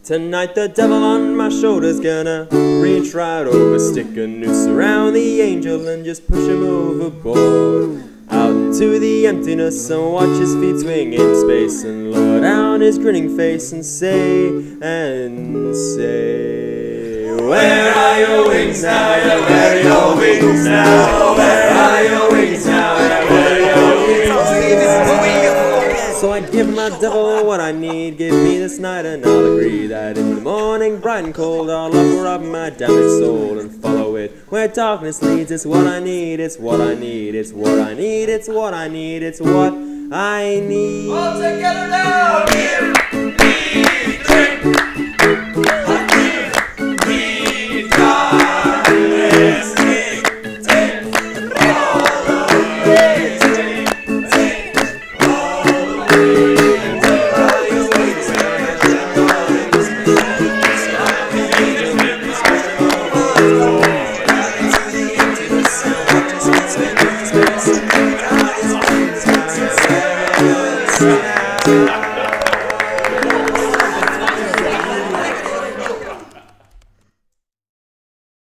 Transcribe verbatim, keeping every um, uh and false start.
Tonight the devil on my shoulder's gonna reach right over, stick a noose around the angel and just push him overboard. Out into the emptiness and watch his feet swing in space and lower down his grinning face and say, and say, where are your wings now, yeah, where are your wings now, where are your wings now, yeah, where are your wings now. So I give my devil what I need, give me this night and I'll agree that in the morning, bright and cold, I'll offer up my damaged soul and follow it where darkness leads. It's what I need, it's what I need, it's what I need, it's what I need, it's what I need. All together now! Give me drink. I give me darkness. Take, take all away. Take, take all away. Oh,